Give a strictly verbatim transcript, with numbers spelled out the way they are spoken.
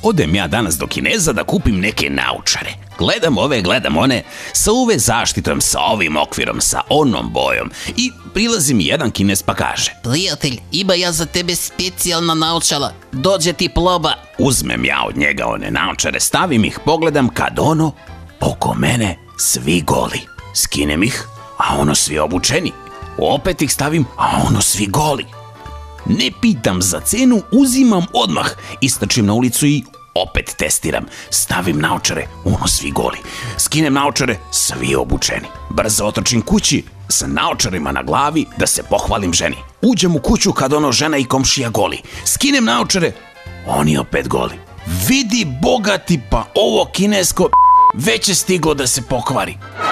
Odem ja danas do Kineza da kupim neke naočare. Gledam ove, gledam one, sa U V zaštitom, sa ovim okvirom, sa onom bojom. I prilazi mi jedan Kinez pa kaže: Prijatelj, ima ja za tebe specijalna naočala, dođe ti ploba. Uzmem ja od njega one naočare, stavim ih, pogledam, kad ono, oko mene svi goli. Skinem ih, a ono svi obučeni. Opet ih stavim, a ono svi goli. Ne pitam za cenu, uzimam odmah, istrčim na ulicu i opet testiram. Stavim naočare, ono svi goli. Skinem naočare, svi obučeni. Brzo otrčim kući sa naočarima na glavi da se pohvalim ženi. Uđem u kuću kad ono žena i komšija goli. Skinem naočare, oni opet goli. Vidi bogati, pa ovo kinesko već je stiglo da se pokvari.